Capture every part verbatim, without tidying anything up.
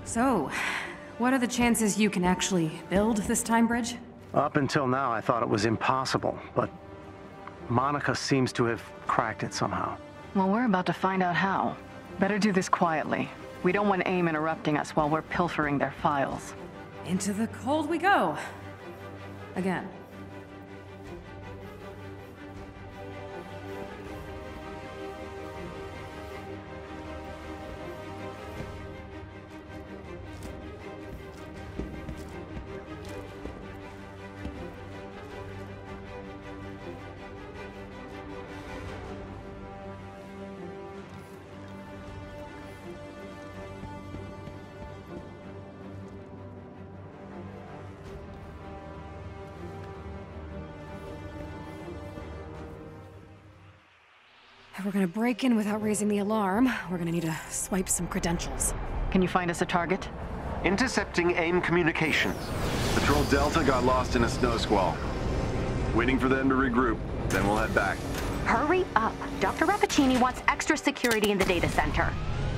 So, what are the chances you can actually build this time bridge? Up until now, I thought it was impossible, but Monica seems to have cracked it somehow. Well, we're about to find out how. Better do this quietly. We don't want AIM interrupting us while we're pilfering their files. Into the cold we go. Again. If we're gonna break in without raising the alarm, we're gonna need to swipe some credentials. Can you find us a target? Intercepting AIM communications. Patrol Delta got lost in a snow squall. Waiting for them to regroup, then we'll head back. Hurry up. Doctor Rappaccini wants extra security in the data center.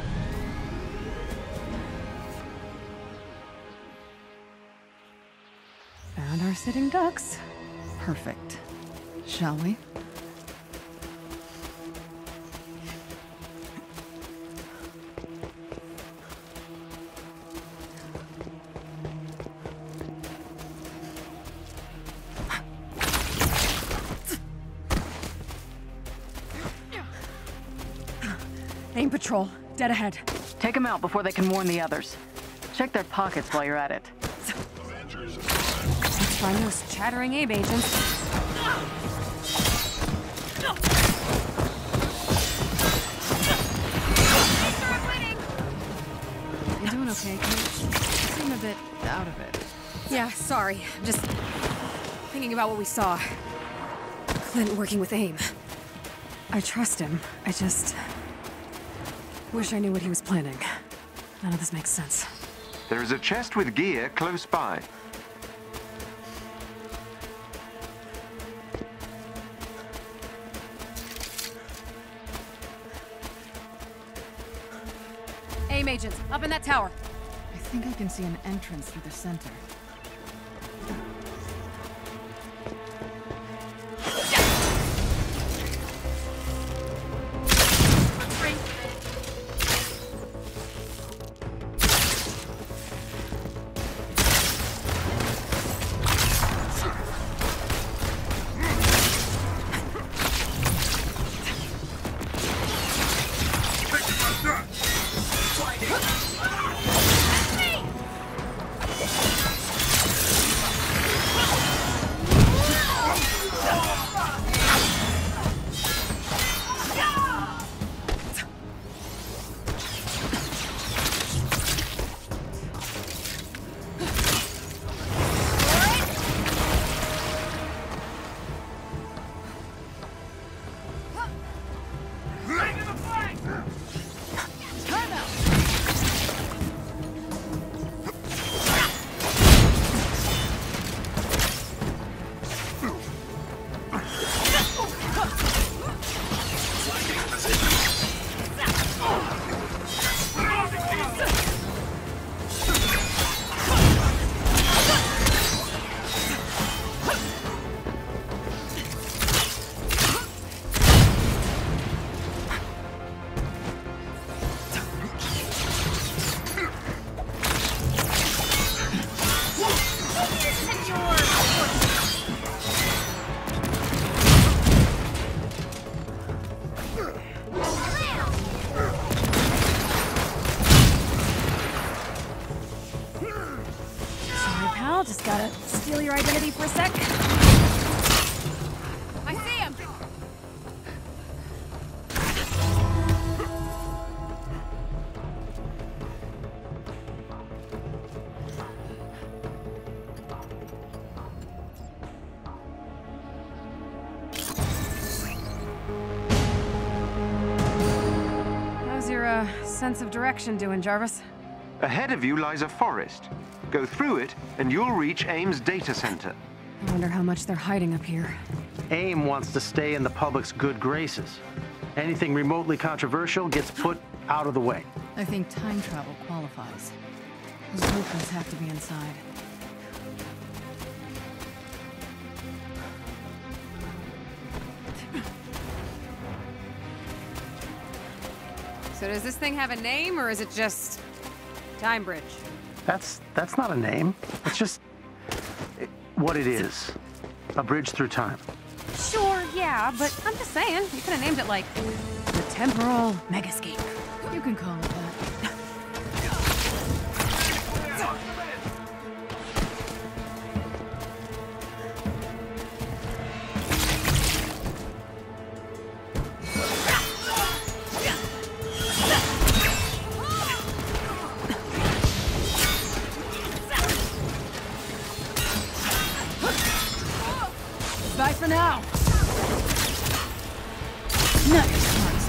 Found our sitting ducks. Perfect. Shall we? AIM patrol, dead ahead. Take them out before they can warn the others. Check their pockets while you're at it. Let's find those chattering AIM agents. You doing okay, Kate? You seem a bit out of it. Yeah, sorry. I'm just thinking about what we saw. Clint working with AIM. I trust him. I just wish I knew what he was planning. None of this makes sense. There is a chest with gear close by. AIM agents, up in that tower. I think I can see an entrance through the center. Just gotta steal your identity for a sec. I see him! How's your, uh, sense of direction doing, Jarvis? Ahead of you lies a forest. Go through it, and you'll reach AIM's data center. I wonder how much they're hiding up here. AIM wants to stay in the public's good graces. Anything remotely controversial gets put out of the way. I think time travel qualifies. Those blueprints have to be inside. So does this thing have a name, or is it just Time Bridge? That's that's not a name. It's just it, what it is. A bridge through time. Sure, yeah, but I'm just saying, you could have named it like the Temporal Megascape. You can call it that. Bye for now. Nice.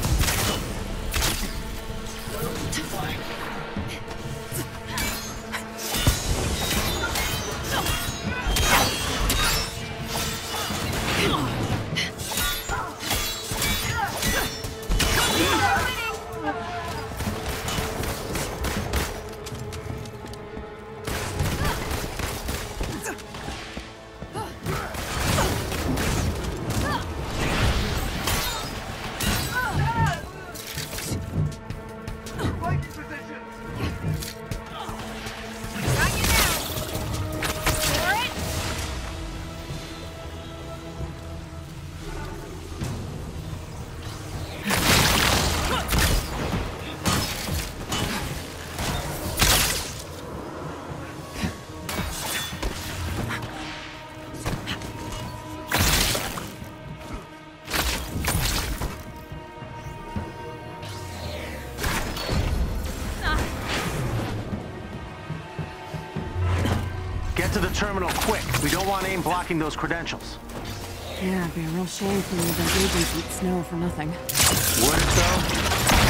To the terminal, quick. We don't want AIM blocking those credentials. Yeah, it'd be a real shame for me if those agents eat snow for nothing. Would it though?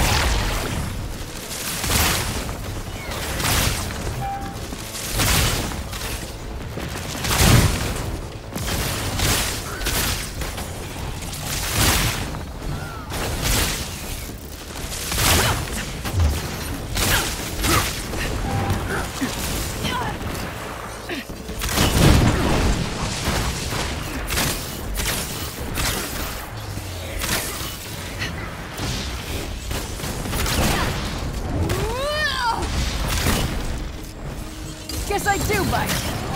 Guess I do bite.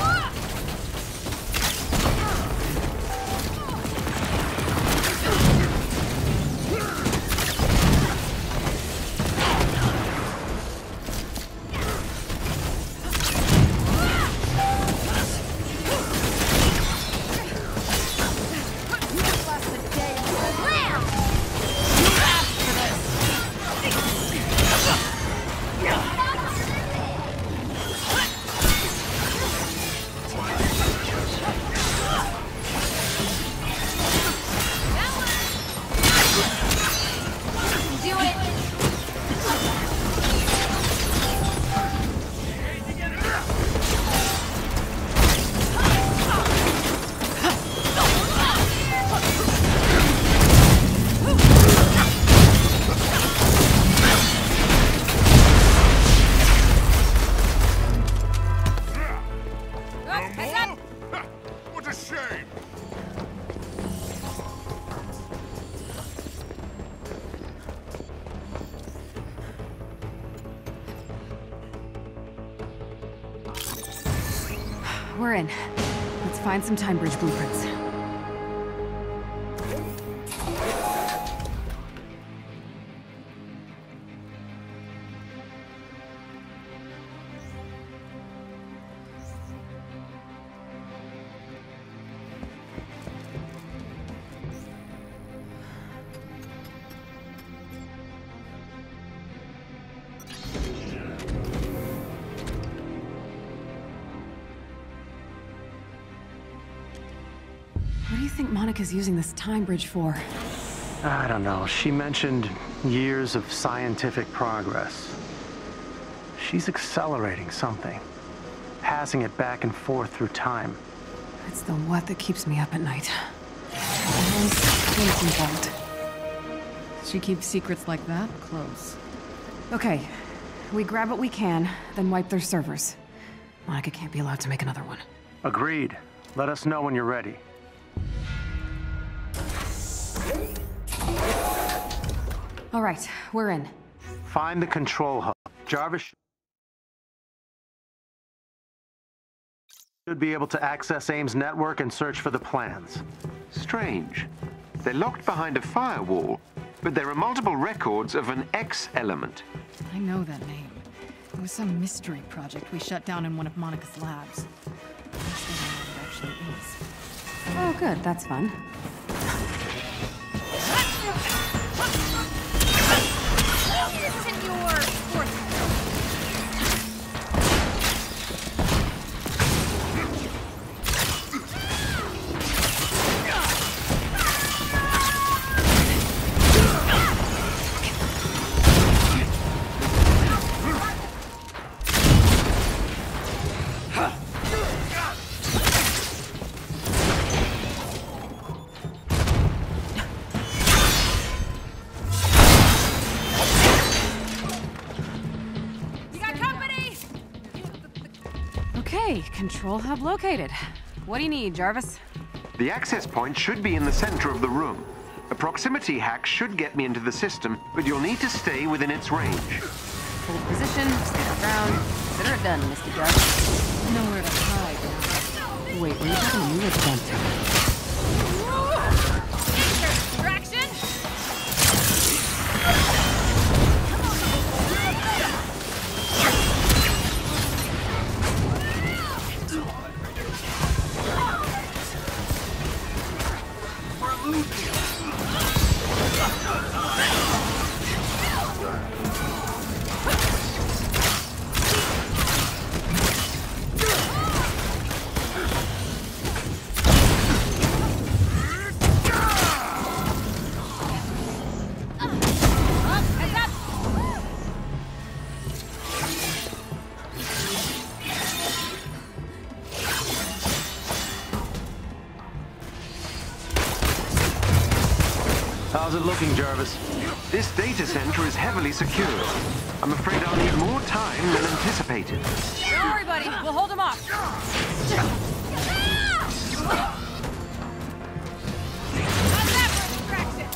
We're in. Let's find some Time Bridge blueprints. What do you think Monica's using this time bridge for? I don't know. She mentioned years of scientific progress. She's accelerating something, passing it back and forth through time. It's the what that keeps me up at night. Always things involved. She keeps secrets like that close. Okay, We grab what we can, then wipe their servers. Monica can't be allowed to make another one. Agreed. Let us know when you're ready. All right, we're in. Find the control hub. Jarvis should be able to access AIM's network and search for the plans. Strange. They're locked behind a firewall, but there are multiple records of an X element. I know that name. It was some mystery project we shut down in one of Monica's labs. I just don't know what it actually is. Oh, good. That's fun. This isn't your sports. Control hub located. What do you need, Jarvis? The access point should be in the center of the room. A proximity hack should get me into the system, but you'll need to stay within its range. Hold position, stand our ground. Consider it done, Mister Jarvis. Nowhere to hide. Wait, were you talking to me or to them? Distraction! How's it looking, Jarvis? This data center is heavily secured. I'm afraid I'll need more time than anticipated. Don't worry, buddy. We'll hold him off. How's that for a distraction?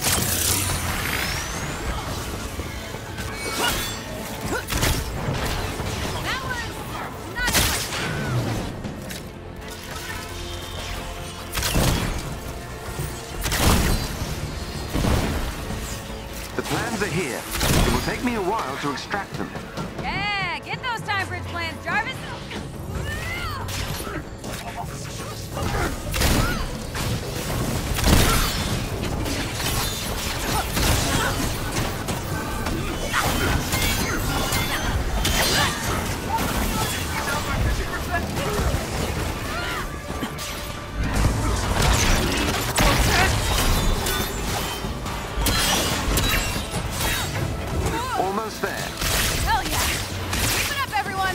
That was not The plans are here. It will take me a while to extract them. Yeah, get those time bridge plans, Jarvis. Almost there. Hell yeah! Keep it up, everyone!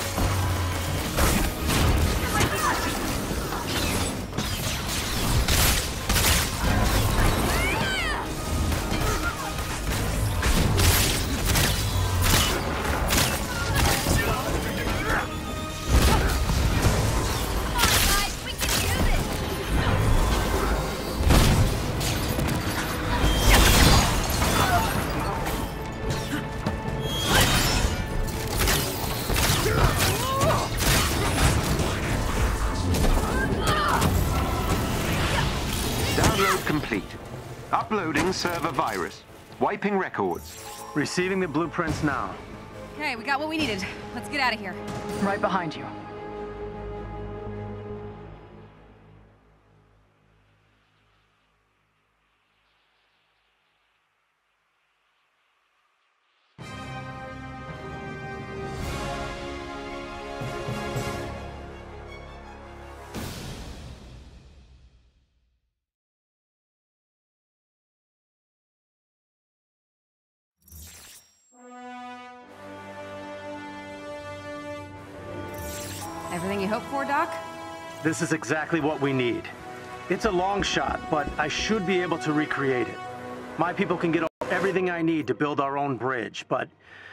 Complete. Uploading server virus. Wiping records. Receiving the blueprints now. Okay, we got what we needed. Let's get out of here. Right behind you. Everything you hoped for, Doc? This is exactly what we need. It's a long shot, but I should be able to recreate it. My people can get everything I need to build our own bridge, but